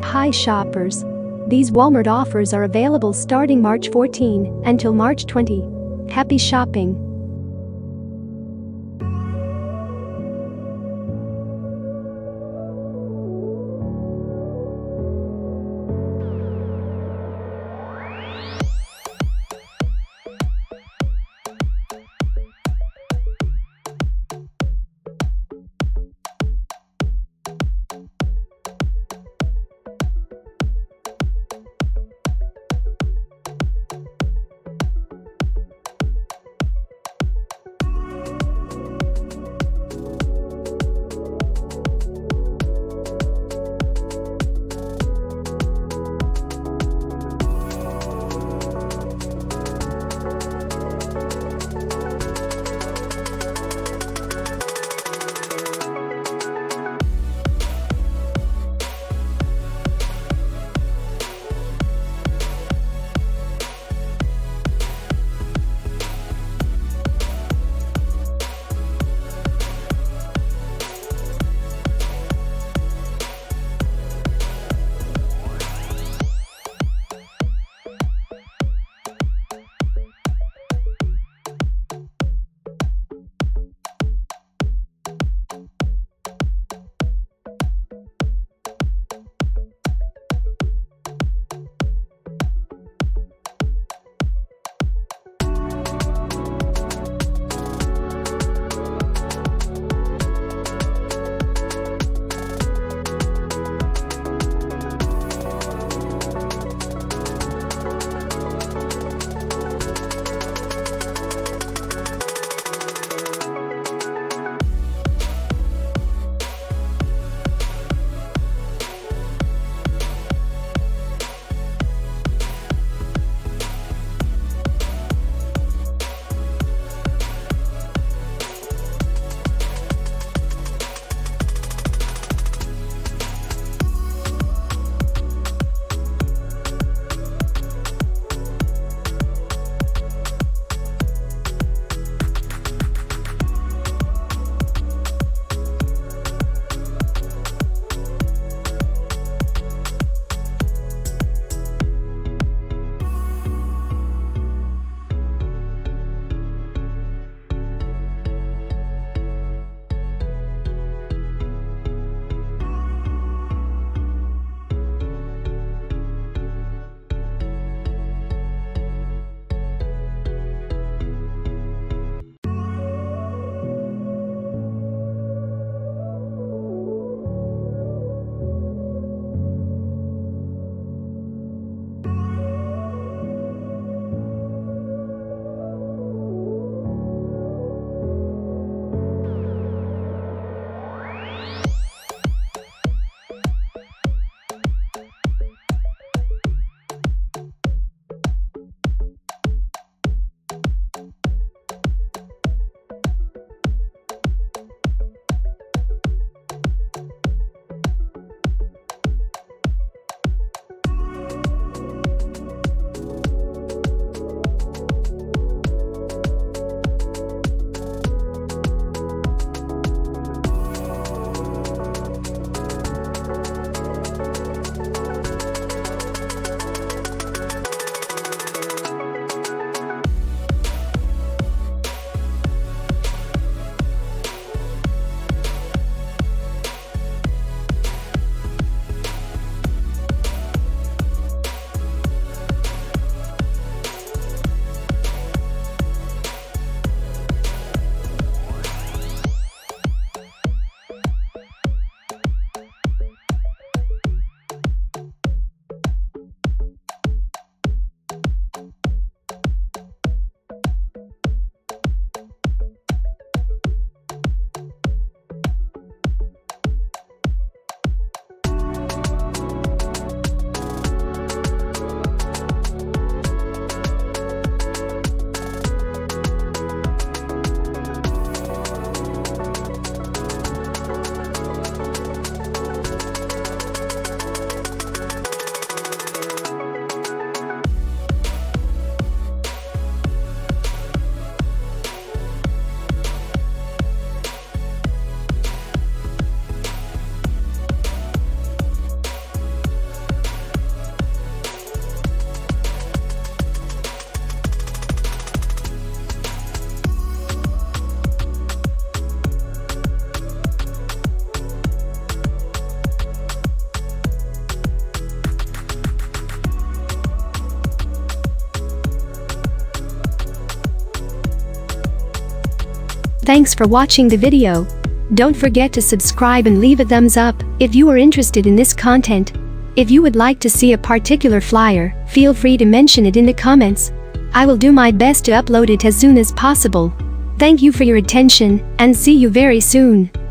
Hi shoppers. These Walmart offers are available starting March 14 until March 20. Happy shopping! Thanks for watching the video. Don't forget to subscribe and leave a thumbs up if you are interested in this content. If you would like to see a particular flyer, feel free to mention it in the comments. I will do my best to upload it as soon as possible. Thank you for your attention, and see you very soon.